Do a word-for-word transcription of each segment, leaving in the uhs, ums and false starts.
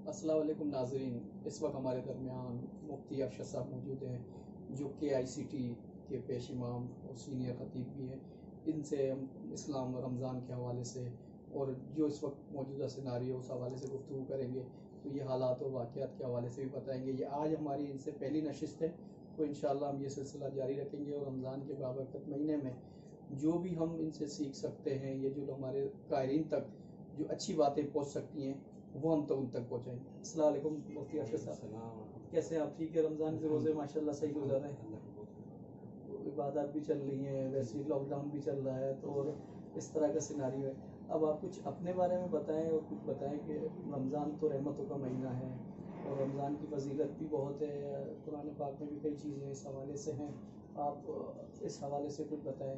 السلام علیکم ناظرین، اس وقت ہمارے درمیان مفتی ارشد صاحب موجود ہیں جو کے آئی سی ٹی کے پیش امام اور سینئر خطیب بھی ہیں۔ ان سے ہم اسلام و رمضان کے حوالے سے اور جو اس وقت موجودہ سیناریو اس حوالے سے گفتگو کریں گے، تو یہ حالات و واقعات کے حوالے سے بھی بتائیں گے۔ یہ آج ہماری ان سے پہلی نشست ہے، تو انشاءاللہ ہم یہ سلسلہ جاری رکھیں گے اور رمضان کے بابرکت مہینے میں جو بھی ہم ان سے سیکھ سکتے ہیں، یہ جو ہمارے قائرین تک جو اچھی باتیں پہنچ سکتی ہیں وہ ہم تو ان تک پہنچائیں گے۔ السلام علیکم مفتی ارشد صاحب، کیسے ہیں آپ؟ ٹھیک ہے؟ رمضان کے روزے ماشاءاللہ صحیح گزر رہے ہیں، عبادات بھی چل رہی ہیں، ویسے ہی لاک ڈاؤن بھی چل رہا ہے، تو اس طرح کا سیناریو ہے۔ اب آپ کچھ اپنے بارے میں بتائیں اور کچھ بتائیں کہ رمضان تو رحمتوں کا مہینہ ہے اور رمضان کی فضیلت بھی بہت ہے، قرآن پاک میں بھی کئی چیزیں اس حوالے سے ہیں، آپ اس حوالے سے کچھ بتائیں۔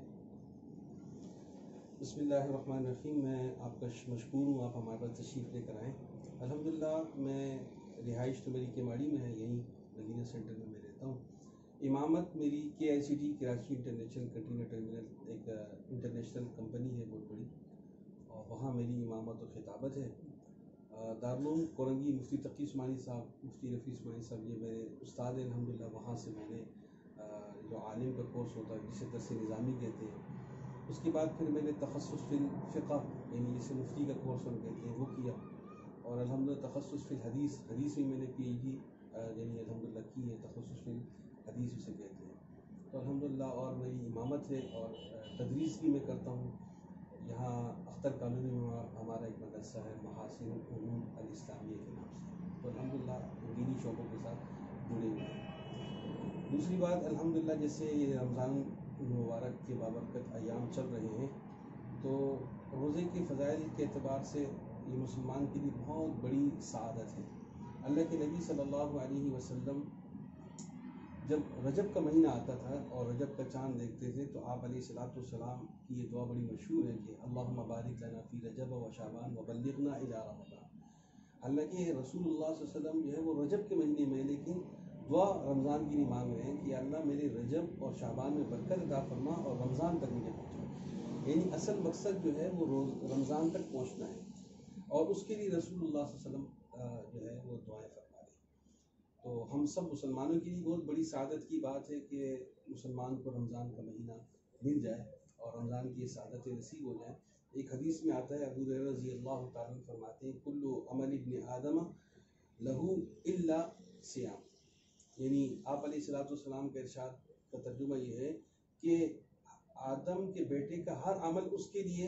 بسم اللہ الرحمن الرحیم۔ میں آپ کا مشکور ہوں، آپ ہمارے پاس تشریف لے کر آئیں۔ الحمدللہ میں رہائش تو میری کیماڑی میں ہے، یہیں مدینہ سینٹر میں میں رہتا ہوں۔ امامت میری کے I C T Karachi international container terminal ایک انٹرنیشنل کمپنی ہے بہت بڑی، اور وہاں میری امامت و خطابت ہے۔ دارالعلوم کورنگی مفتی تقی عثمانی صاحب، مفتی رفیع عثمانی صاحب یہ میرے استاد ہیں الحمدللہ۔ وہاں سے میں نے جو عالم کا کورس ہوتا ہے جسے درس نظامی کہتے ہیں، اس کے بعد پھر میں نے تخصص فی الفقہ یعنی جسے مفتی کا کورس ہم کہتے ہیں وہ کیا، اور الحمدللہ تخصص فی الحدیث حدیث میں میں نے پی ایچ ڈی یعنی الحمدللہ کی ہے، تخصص فی الحدیث اسے کہتے ہیں۔ تو الحمدللہ اور میری امامت ہے اور تدریس بھی میں کرتا ہوں۔ یہاں اختر کالونی میں ہمارا ایک مدرسہ ہے محاسن العلوم الاسلامیہ کے نام سے، تو الحمدللہ دینی شعبوں کے ساتھ جڑے ہوئے ہیں۔ دوسری بات الحمدللہ جیسے یہ رمضان مبارک کے بابرکت ایام چل رہے ہیں، تو روزے کے فضائل کے اعتبار سے یہ مسلمان کے لیے بہت بڑی سعادت ہے۔ اللہ کے نبی صلی اللہ علیہ وسلم جب رجب کا مہینہ آتا تھا اور رجب کا چاند دیکھتے تھے تو آپ علیہ الصلوۃ والسلام کی یہ دعا بڑی مشہور ہے کہ اللہم بارک لنا فی رجب و شعبان و بلغنا الی رمضان۔ حالانکہ رسول اللہ صلی اللہ علیہ وسلم جو ہے وہ رجب کے مہینے میں، لیکن دعا رمضان کی نہیں مانگ رہے ہیں کہ اللہ میرے رجب اور شعبان میں برکت عطا فرما اور رمضان تک مجھے پہنچا۔ یعنی اصل مقصد جو ہے وہ روز رمضان تک پہنچنا ہے، اور اس کے لیے رسول اللہ صلی اللہ علیہ وسلم جو ہے وہ دعائیں فرما رہے ہیں۔ تو ہم سب مسلمانوں کے لیے بہت بڑی سعادت کی بات ہے کہ مسلمان کو رمضان کا مہینہ مل جائے اور رمضان کی سعادتیں نصیب ہو جائیں۔ ایک حدیث میں آتا ہے، ابو ہریرہ رضی اللہ تعالیٰ عنہ فرماتے ہیں کل عمل ابن آدم لہو الا صیام، یعنی آپ علیہ الصلوۃ والسلام کا ارشاد کا ترجمہ یہ ہے کہ آدم کے بیٹے کا ہر عمل اس کے لیے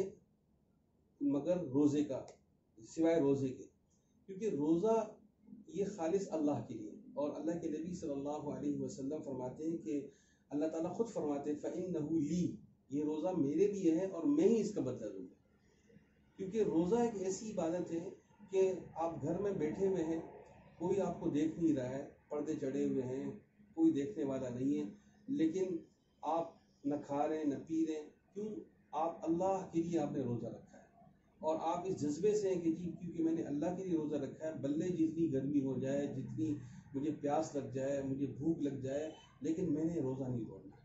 مگر روزے کا، سوائے روزے کے، کیونکہ روزہ یہ خالص اللہ کے لیے، اور اللہ کے نبی صلی اللہ علیہ وسلم فرماتے ہیں کہ اللہ تعالیٰ خود فرماتے ہیں فَإِنَّهُ لِي، یہ روزہ میرے لیے ہے اور میں ہی اس کا بدلہ دوں گا۔ کیونکہ روزہ ایک ایسی عبادت ہے کہ آپ گھر میں بیٹھے ہوئے ہیں، کوئی آپ کو دیکھ نہیں رہا ہے، پردے چڑھے ہوئے ہیں، کوئی دیکھنے والا نہیں ہے، لیکن آپ نہ کھا رہے ہیں نہ پی رہے ہیں، کیوں؟ آپ اللہ کے لیے آپ نے روزہ رکھا ہے، اور آپ اس جذبے سے ہیں کہ جی کیونکہ میں نے اللہ کے لیے روزہ رکھا ہے، بلے جتنی گرمی ہو جائے، جتنی مجھے پیاس لگ جائے، مجھے بھوک لگ جائے، لیکن میں نے روزہ نہیں توڑنا۔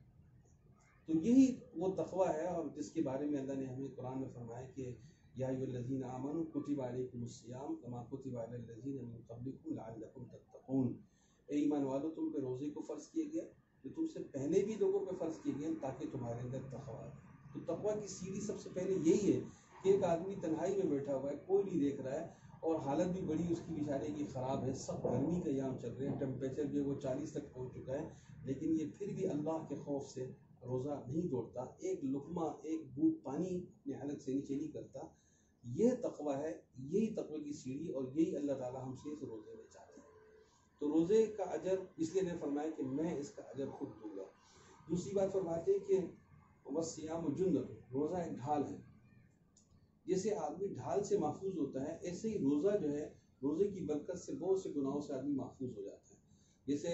تو یہی وہ تقویٰ ہے، اور جس کے بارے میں اللہ نے ہمیں قرآن میں فرمایا کہ یا ایھا الذین آمنوا کتب علیکم الصیام کما کتب علی الذین من قبلکم لعلکم تتقون، اے ایمان والو تم پہ روزے کو فرض کیا گیا جو تم سے پہلے بھی لوگوں پہ فرض کیے گئے تاکہ تمہارے اندر تقویٰ آئے۔ تو تقویٰ کی سیڑھی سب سے پہلے یہی ہے کہ ایک آدمی تنہائی میں بیٹھا ہوا ہے، کوئی نہیں دیکھ رہا ہے، اور حالت بھی بڑی اس کی بیچارے کی خراب ہے، سب گرمی کا ایام چل رہے ہیں، ٹیمپریچر جو ہے وہ چالیس تک پہنچ چکا ہے، لیکن یہ پھر بھی اللہ کے خوف سے روزہ نہیں توڑتا، ایک لقمہ ایک گھونٹ پانی اپنے حلق سے نیچے نہیں کرتا۔ یہ تقویٰ ہے، یہی تقوی کی سیڑھی، اور یہی اللہ تعالیٰ ہم سے اس روزے میں چاہتے ہیں۔ تو روزے کا اجر اس لیے نے فرمایا کہ میں اس کا اجر خود دوں گا۔ دوسری بات فرماتے ہیں کہ وَالصِّيَامُ جُنَّةٌ، روزہ ایک ڈھال ہے، جیسے آدمی ڈھال سے محفوظ ہوتا ہے ایسے ہی روزہ جو ہے، روزے کی برکت سے بہت سے گناہوں سے آدمی محفوظ ہو جاتا ہے۔ جیسے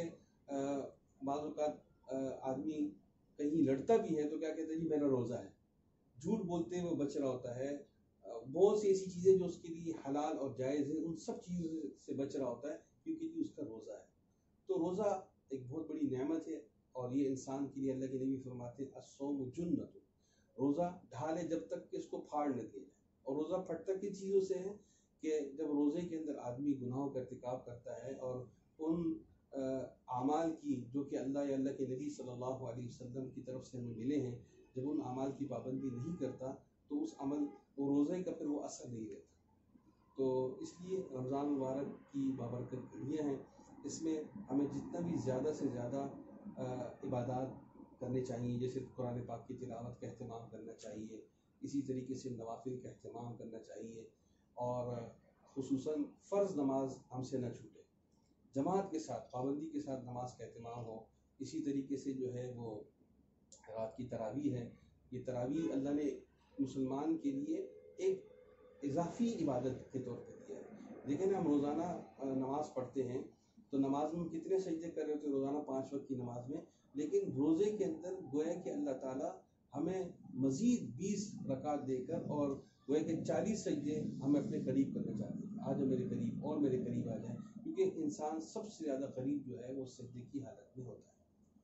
بعض اوقات آدمی کہیں لڑتا بھی ہے تو کیا کہتے ہیں جی میرا روزہ ہے، جھوٹ بولتے ہوئے بچ رہا ہوتا ہے، بہت سی ایسی چیزیں جو اس کے لیے حلال اور جائز ہیں ان سب چیزوں سے بچ رہا ہوتا ہے کیونکہ جی اس کا روزہ ہے۔ تو روزہ ایک بہت بڑی نعمت ہے، اور یہ انسان کے لیے اللہ کے نبی فرماتے ہیں الصوم جنۃ، روزہ ڈھال ہے جب تک کہ اس کو پھاڑ نہ دیا جائے۔ اور روزہ پھٹتا کن چیزوں سے ہے کہ جب روزے کے اندر آدمی گناہوں کا ارتکاب کرتا ہے اور ان اعمال کی جو کہ اللہ یا اللہ کے نبی صلی اللہ علیہ وسلم کی طرف سے ہمیں ملے ہیں، جب ان اعمال کی پابندی نہیں کرتا تو اس عمل وہ روزے کا پھر وہ اثر نہیں رہتا۔ تو اس لیے رمضان مبارک کی بابرکت یہ ہیں، اس میں ہمیں جتنا بھی زیادہ سے زیادہ عبادات کرنے چاہیے، جیسے قرآن پاک کی تلاوت کا اہتمام کرنا چاہیے، اسی طریقے سے نوافل کا اہتمام کرنا چاہیے، اور خصوصاً فرض نماز ہم سے نہ چھوٹے، جماعت کے ساتھ پابندی کے ساتھ نماز کا اہتمام ہو۔ اسی طریقے سے جو ہے وہ رات کی تراویح ہے، یہ تراویح اللہ نے مسلمان کے لیے ایک اضافی عبادت کے طور پہ دیا ہے۔ دیکھیں نا، ہم روزانہ نماز پڑھتے ہیں تو نماز میں ہم کتنے سجدے کر رہے ہوتے ہیں روزانہ پانچ وقت کی نماز میں، لیکن روزے کے اندر گویا کہ اللہ تعالیٰ ہمیں مزید بیس رکعت دے کر اور گویا کہ چالیس سجدے ہمیں اپنے قریب کرنا چاہتے ہیں، آج میرے قریب اور میرے قریب آ جائیں، کیونکہ انسان سب سے زیادہ قریب جو ہے وہ سجدے کی حالت میں ہوتا ہے۔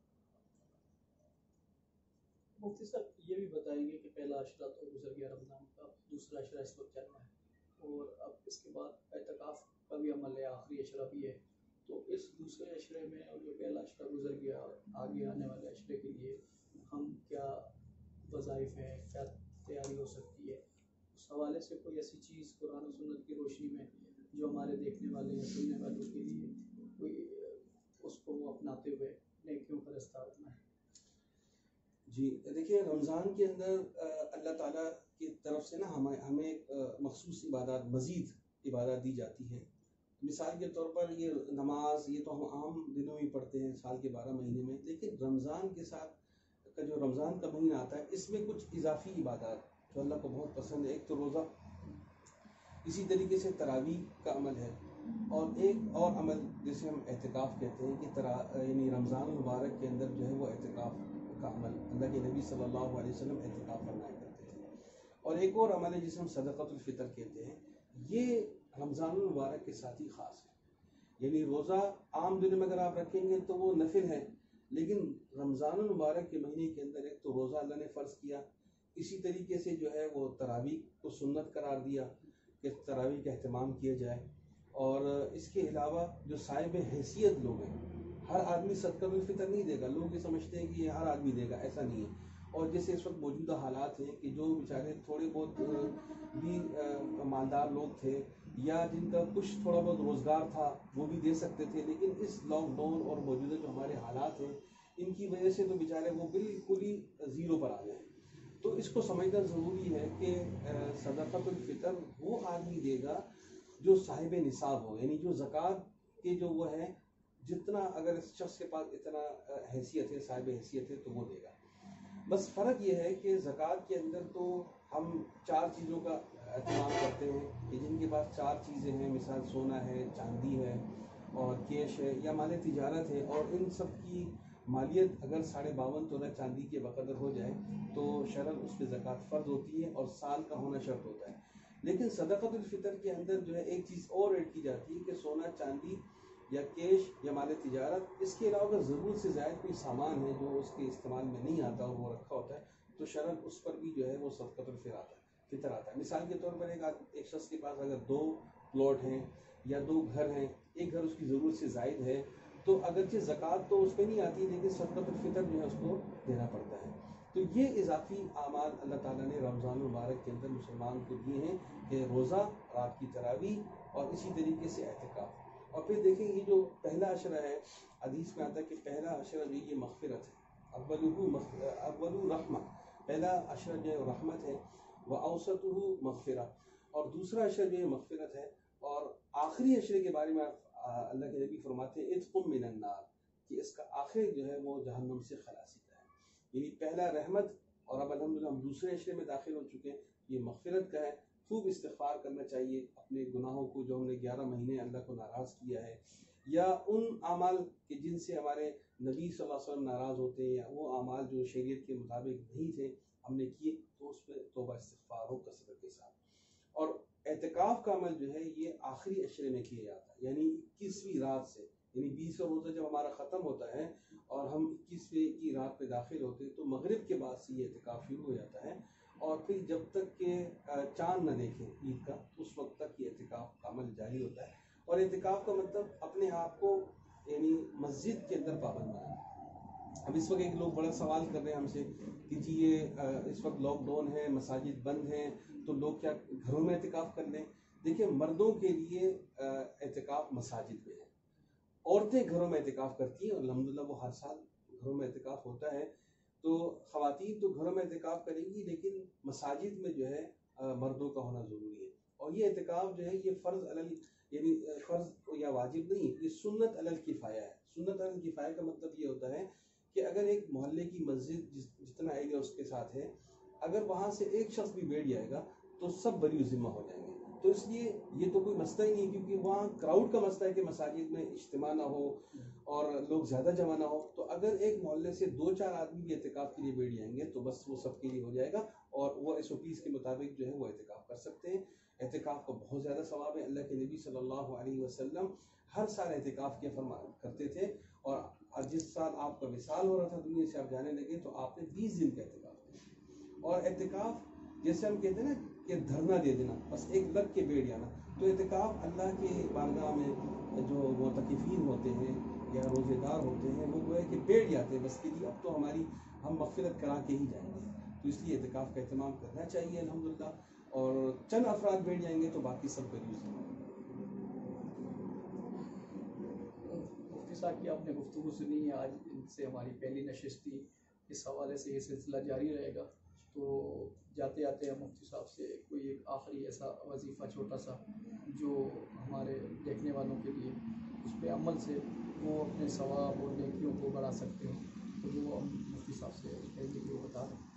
مفتی صاحب یہ بھی بتائیں گے کہ پہلا عشرہ تو گزر گیا رمضان کا، دوسرا عشرہ اس وقت چل رہا ہے اور اب اس کے بعد اعتکاف کا بھی عمل ہے، آخری عشرہ بھی ہے، تو اس دوسرے عشرے میں اور جو پہلا عشرہ گزر گیا آگے آنے والے عشرے کے لیے ہم کیا وظائف ہیں، کیا تیاری ہو سکتی ہے، اس حوالے سے کوئی ایسی چیز قرآن و سنت کی روشنی میں جو ہمارے دیکھنے والے یا سننے والوں کے لیے کوئی اس کو وہ اپناتے ہوئے نیکیوں کا رستہ اپنائیں؟ جی دیکھیے، رمضان کے اندر اللہ تعالیٰ کی طرف سے نا ہمیں ہمیں ایک مخصوص عبادات، مزید عبادات دی جاتی ہیں۔ مثال کے طور پر یہ نماز، یہ تو ہم عام دنوں میں پڑھتے ہیں سال کے بارہ مہینے میں، لیکن رمضان کے ساتھ کا جو رمضان کا مہینہ آتا ہے اس میں کچھ اضافی عبادات جو اللہ کو بہت پسند ہے۔ ایک تو روزہ، اسی طریقے سے تراویح کا عمل ہے، اور ایک اور عمل جسے ہم اعتکاف کہتے ہیں کہ ترا یعنی رمضان المبارک کے اندر جو ہے وہ اعتکاف کا عمل، اللہ کے نبی صلی اللہ علیہ وسلم اعتکاف فرمایا کرتے تھے۔ اور ایک اور عمل ہے جسے ہم صدقۃ الفطر کہتے ہیں، یہ رمضان المبارک کے ساتھ ہی خاص ہے۔ یعنی روزہ عام دنوں میں اگر آپ رکھیں گے تو وہ نفل ہے، لیکن رمضان المبارک کے مہینے کے اندر ایک تو روزہ اللہ نے فرض کیا، اسی طریقے سے جو ہے وہ تراویح کو سنت قرار دیا کہ تراویح کا اہتمام کیا جائے، اور اس کے علاوہ جو صاحب حیثیت لوگ ہیں، ہر آدمی صدقۃ الفطر نہیں دے گا، لوگ یہ سمجھتے ہیں کہ یہ ہر آدمی دے گا، ایسا نہیں ہے۔ اور جیسے اس وقت موجودہ حالات ہیں کہ جو بیچارے تھوڑے بہت بھی مالدار لوگ تھے یا جن کا کچھ تھوڑا بہت روزگار تھا وہ بھی دے سکتے تھے، لیکن اس لاک ڈاؤن اور موجودہ جو ہمارے حالات ہیں ان کی وجہ سے تو بیچارے وہ بالکل ہی زیرو پر آ گئے۔ تو اس کو سمجھنا ضروری ہے کہ صدقۃ الفطر وہ آدمی دے گا جو صاحب نصاب ہو، یعنی جو زکوٰۃ کے جو وہ ہے، جتنا اگر اس شخص کے پاس اتنا حیثیت ہے، صاحب حیثیت ہے، تو وہ دے گا۔ بس فرق یہ ہے کہ زکوٰۃ کے اندر تو ہم چار چیزوں کا اہتمام کرتے ہیں کہ جن کے پاس چار چیزیں ہیں، مثال سونا ہے، چاندی ہے اور کیش ہے یا مال تجارت ہے، اور ان سب کی مالیت اگر ساڑھے باون تولہ چاندی کے بقدر ہو جائے تو شرعاً اس پہ زکوٰۃ فرض ہوتی ہے اور سال کا ہونا شرط ہوتا ہے۔ لیکن صدقۃ الفطر کے اندر جو ہے ایک چیز اور ایڈ کی جاتی ہے کہ سونا، چاندی یا کیش یا مال تجارت، اس کے علاوہ اگر ضرورت سے زائد کوئی سامان ہے جو اس کے استعمال میں نہیں آتا اور وہ رکھا ہوتا ہے تو شرعاً اس پر بھی جو ہے وہ صدقۃ الفطر آتا ہے فطر آتا ہے۔ مثال کے طور پر ایک ایک شخص کے پاس اگر دو پلاٹ ہیں یا دو گھر ہیں، ایک گھر اس کی ضرورت سے زائد ہے تو اگرچہ زکوٰۃ تو اس پہ نہیں آتی لیکن صدقۃ الفطر جو ہے اس کو دینا پڑتا ہے۔ تو یہ اضافی اعمال اللہ تعالیٰ نے رمضان المبارک کے اندر مسلمان کو دیے ہیں کہ روزہ، رات کی تراویح اور اسی طریقے سے اعتکاف۔ اور پھر دیکھیں یہ جو پہلا عشرہ ہے، حدیث میں آتا ہے کہ پہلا عشرہ جو یہ مغفرت ہے، اولہ اول رحمہ، پہلا عشرہ جو ہے رحمت ہے، وأوسطہ مغفرہ، اور دوسرا عشرہ جو ہے مغفرت ہے، اور آخری عشرے کے بارے میں اللہ کے نبی فرماتے ہیں عتق من النار، کہ اس کا آخر جو ہے وہ جہنم سے خلاصی کا ہے۔ یعنی پہلا رحمت، اور اب الحمدللہ ہم دوسرے عشرے میں داخل ہو چکے ہیں، یہ مغفرت کا ہے۔ خوب استغفار کرنا چاہیے اپنے گناہوں کو جو ہم نے گیارہ مہینے اللہ کو ناراض کیا ہے، یا ان اعمال کہ جن سے ہمارے نبی صلی اللہ علیہ وسلم ناراض ہوتے ہیں، یا وہ اعمال جو شریعت کے مطابق نہیں تھے ہم نے کیے، تو اس پہ توبہ استغفار ہو کثرت کے ساتھ۔ اور اعتکاف کا عمل جو ہے یہ آخری عشرے میں کیا جاتا ہے، یعنی اکیسویں رات سے، یعنی بیسواں روزہ جب ہمارا ختم ہوتا ہے اور ہم اکیسویں کی رات پہ داخل ہوتے ہیں تو مغرب کے بعد سے یہ اعتکاف شروع ہو جاتا ہے، اور پھر جب تک کہ چاند نہ دیکھیں عید کا اس وقت تک یہ اعتکاف جاری ہوتا ہے. اور اعتکاف کا مطلب اپنے آپ کو یعنی مسجد کے اندر پابند بنانا. اب اس وقت ایک لوگ بڑا سوال کر رہے ہیں ہم سے کہ جی یہ اس وقت لاک ڈاؤن ہے, مساجد بند ہیں, تو لوگ کیا گھروں میں اعتکاف کر لیں؟ دیکھیں, مردوں کے لیے اعتکاف مساجد میں ہے, عورتیں گھروں میں اعتکاف کرتی ہیں اور الحمدللہ وہ ہر سال گھروں میں اعتکاف ہوتا ہے. تو خواتین تو گھروں میں اعتکاف کریں گی, لیکن مساجد میں جو ہے مردوں کا ہونا ضروری ہے. اور یہ اعتکاف جو ہے یہ فرض علی یعنی فرض یا واجب نہیں, یہ سنت علی الکفایہ ہے. سنت علی الکفایہ کا مطلب یہ ہوتا ہے کہ اگر ایک محلے کی مسجد جتنا ایریا اس کے ساتھ ہے, اگر وہاں سے ایک شخص بھی بیٹھ جائے گا تو سب بری ذمہ ہو جائیں گے. تو اس لیے یہ تو کوئی مسئلہ ہی نہیں, کیونکہ وہاں کراؤڈ کا مسئلہ ہے کہ مساجد میں اجتماع نہ ہو اور لوگ زیادہ جمع نہ ہو. تو اگر ایک محلے سے دو چار آدمی بھی اعتکاف کے لیے بیٹھ جائیں گے تو بس وہ سب کے لیے ہو جائے گا, اور وہ ایس او پیز کے مطابق جو ہے وہ اعتکاف کر سکتے ہیں. اعتکاف کا بہت زیادہ ثواب ہے. اللہ کے نبی صلی اللہ علیہ وسلم ہر سال اعتکاف کے فرما کرتے تھے, اور جس سال آپ کا وصال ہو رہا تھا دنیا سے, آپ جانے لگے, تو آپ نے بیس دن کا اعتکاف کیا. اور اعتکاف جیسے ہم کہتے ہیں نا کہ دھرنا دے دینا, بس ایک لگ کے بیٹھ جانا, تو اعتکاف اللہ کے بارگاہ میں جو معتکفین ہوتے ہیں یا روزے دار ہوتے ہیں وہ وہ ہے کہ بیٹھ جاتے ہیں بس کہ جی اب تو ہماری ہم مغفرت کرا کے ہی جائیں گے. تو اس لیے اعتکاف کا اہتمام کرنا چاہیے الحمدللہ. اور چند افراد بیٹھ جائیں گے تو باقی سب بریوز ہیں. مفتی صاحب کی آپ نے گفتگو سنی ہے, آج ان سے ہماری پہلی نشست تھی, اس حوالے سے یہ سلسلہ جاری رہے گا. تو جاتے آتے ہیں مفتی صاحب سے کوئی ایک آخری ایسا وظیفہ چھوٹا سا جو ہمارے دیکھنے والوں کے لیے اس پہ عمل سے وہ اپنے ثواب اور نیکیوں کو بڑھا سکتے ہوں, تو وہ ہم مفتی صاحب سے کہیں گے وہ بتا دیں.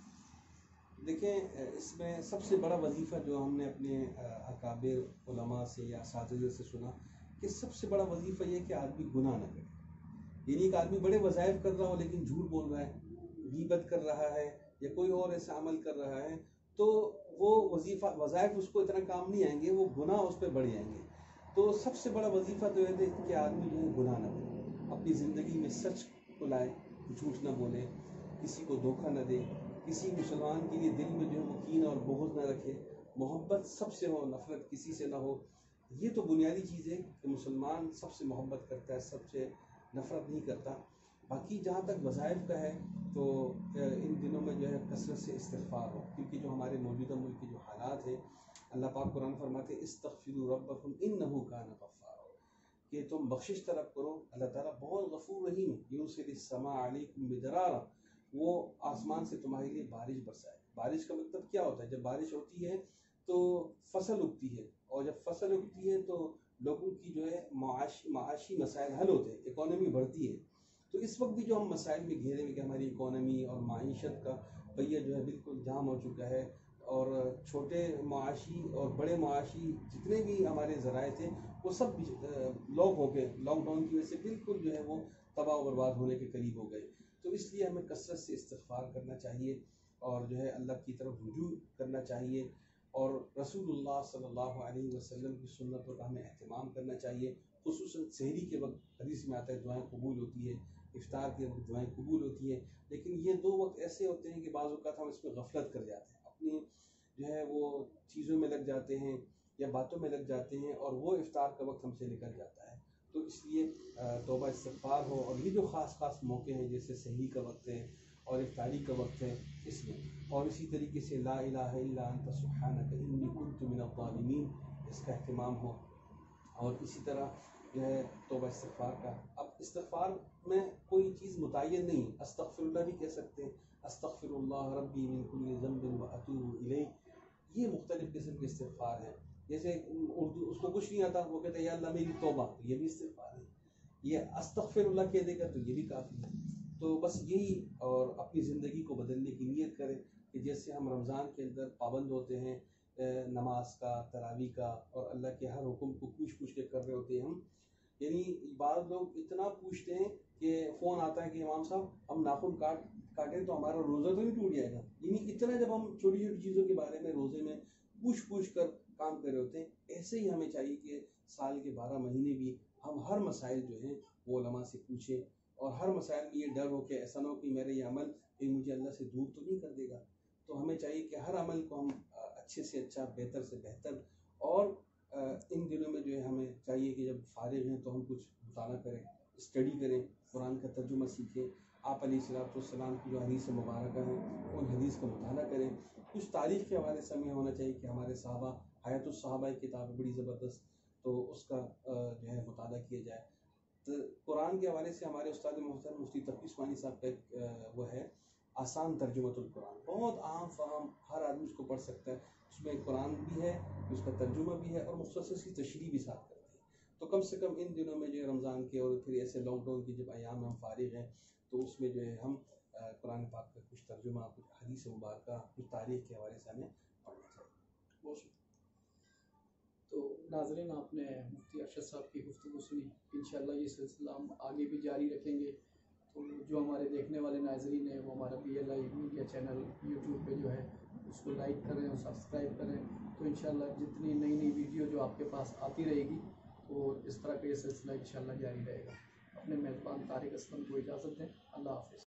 دیکھیں, اس میں سب سے بڑا وظیفہ جو ہم نے اپنے اکابر علماء سے یا اساتذہ سے سنا کہ سب سے بڑا وظیفہ یہ کہ آدمی گناہ نہ کرے. یعنی ایک آدمی بڑے وظائف کر رہا ہو لیکن جھوٹ بول رہا ہے, غیبت کر رہا ہے یا کوئی اور ایسا عمل کر رہا ہے, تو وہ وظیفہ وظائف اس کو اتنا کام نہیں آئیں گے, وہ گناہ اس پہ بڑھ جائیں گے. تو سب سے بڑا وظیفہ تو یہ ہے کہ آدمی جو ہے گناہ نہ کرے, اپنی زندگی میں سچ کو لائے, جھوٹ نہ بولے, کسی کو دھوکہ نہ دے, کسی مسلمان کے لیے دل میں جو ہے وہ کینہ اور بغض نہ رکھے, محبت سب سے ہو, نفرت کسی سے نہ ہو. یہ تو بنیادی چیز ہے کہ مسلمان سب سے محبت کرتا ہے, سب سے نفرت نہیں کرتا. باقی جہاں تک وظائف کا ہے تو ان دنوں میں جو ہے کثرت سے استغفار ہو, کیونکہ جو ہمارے موجودہ ملک کے جو حالات ہیں, اللہ پاک قرآن فرماتے ہیں استغفروا ربکم انہ کان غفارا, کہ تم بخشش طلب کرو, اللہ تعالیٰ بہت غفور رحیم ہے. یرسل السماء علیکم مدرارا, وہ آسمان سے تمہارے لیے بارش برسائے. بارش کا مطلب کیا ہوتا ہے؟ جب بارش ہوتی ہے تو فصل اگتی ہے, اور جب فصل اگتی ہے تو لوگوں کی جو ہے معاشی معاشی مسائل حل ہوتے ہیں, اکانومی بڑھتی ہے. تو اس وقت بھی جو ہم مسائل میں گھیرے میں کہ ہماری اکانومی اور معیشت کا پہیہ جو ہے بالکل جام ہو چکا ہے, اور چھوٹے معاشی اور بڑے معاشی جتنے بھی ہمارے ذرائع تھے وہ سب لاک ہو گئے, لاک ڈاؤن کی وجہ سے بالکل جو ہے وہ تباہ و برباد ہونے کے قریب ہو گئے. تو اس لیے ہمیں کثرت سے استغفار کرنا چاہیے, اور جو ہے اللہ کی طرف رجوع کرنا چاہیے, اور رسول اللہ صلی اللہ علیہ وسلم کی سنتوں کا ہمیں اہتمام کرنا چاہیے. خصوصاً سحری کے وقت حدیث میں آتا ہے دعائیں قبول ہوتی ہے, افطار کے وقت دعائیں قبول ہوتی ہے, لیکن یہ دو وقت ایسے ہوتے ہیں کہ بعض اوقات ہم اس میں غفلت کر جاتے ہیں, اپنی جو ہے وہ چیزوں میں لگ جاتے ہیں یا باتوں میں لگ جاتے ہیں, اور وہ افطار کا وقت ہم سے نکل جاتا ہے. تو اس لیے توبہ استغفار ہو, اور یہ جو خاص خاص موقع ہیں جیسے سحری کا وقت ہے اور افطاری کا وقت ہے اس میں, اور اسی طریقے سے لا الہ الا انت سبحانک انی کنت من الظالمین, اس کا اہتمام ہو. اور اسی طرح جو ہے توبہ استغفار کا, اب استغفار میں کوئی چیز متعین نہیں, استغفر اللہ بھی کہہ سکتے ہیں, استغفر اللہ ربی من کل ذنب واتوب الیہ, یہ مختلف قسم کے استغفار ہیں. جیسے اردو اس کو کچھ نہیں آتا, وہ کہتے ہیں یا اللہ میری توبہ, تو یہ بھی استغفار ہے. یہ استغفر اللہ کہہ دے گا تو یہ بھی کافی ہے. تو بس یہی, اور اپنی زندگی کو بدلنے کی نیت کریں کہ جیسے ہم رمضان کے اندر پابند ہوتے ہیں نماز کا, تراویح کا, اور اللہ کے ہر حکم کو پوچھ پوچھ کے کر رہے ہوتے ہیں ہم. یعنی بعض لوگ اتنا پوچھتے ہیں کہ فون آتا ہے کہ امام صاحب ہم ناخن کاٹ کاٹیں تو ہمارا روزہ تو نہیں ٹوٹ جائے گا. یعنی اتنا جب ہم چھوٹی چھوٹی چیزوں کے بارے میں روزے میں پوچھ پوچھ کر کام کر رہے ہوتے ہیں, ایسے ہی ہمیں چاہیے کہ سال کے بارہ مہینے بھی ہم ہر مسائل جو ہیں وہ علماء سے پوچھیں, اور ہر مسائل میں یہ ڈر ہو کہ ایسا نہ ہو کہ میرا یہ عمل یہ مجھے اللہ سے دور تو نہیں کر دے گا. تو ہمیں چاہیے کہ ہر عمل کو ہم اچھے سے اچھا, بہتر سے بہتر, اور ان دنوں میں جو ہے ہمیں کہ جب فارغ ہیں تو ہم کچھ مطالعہ کریں، اسٹڈی کریں، قرآن کا ترجمہ سیکھیں، آپ علیہ الصلوۃ والسلام کی جو حدیث مبارکہ ہیں ان حدیث کا مطالعہ کریں. کچھ تاریخ کے حوالے سے ہمیں ہونا چاہیے کہ ہمارے صحابہ، حیات الصحابہ ایک کتاب ہے بڑی زبردست، تو اس کا جو ہے مطالعہ کیا جائے. تو قرآن کے حوالے سے ہمارے استاد محترم مفتی تقی عثمانی صاحب کا ایک وہ ہے آسان ترجمۃ القرآن، بہت عام فہم، ہر آدمی اس کو پڑھ سکتا ہے. اس میں قرآن بھی ہے، اس کا ترجمہ بھی ہے، اور مختصر سی تشریح بھی ساتھ کرتے ہیں. تو کم سے کم ان دنوں میں جو ہے رمضان کے اور پھر ایسے لاک ڈاؤن کی جب ایام ہم فارغ ہیں تو اس میں جو ہے ہم قرآن پاک کا کچھ ترجمہ، کچھ حدیث مبارکہ، کچھ تاریخ کے حوالے سے ہمیں پڑھنا چاہیے. بہت شکریہ. تو ناظرین، آپ نے مفتی ارشد صاحب کی گفتگو سنی. انشاءاللہ یہ سلسلہ ہم آگے بھی جاری رکھیں گے. تو جو ہمارے دیکھنے والے ناظرین ہیں وہ ہمارا B L I media channel YouTube پہ جو ہے اس کو لائک کریں اور سبسکرائب کریں. تو انشاءاللہ جتنی نئی نئی ویڈیو جو آپ کے پاس آتی رہے گی تو اس طرح کا یہ سلسلہ انشاءاللہ جاری رہے گا. اپنے میزبان طارق اسلم کو اجازت دیں. اللہ حافظ.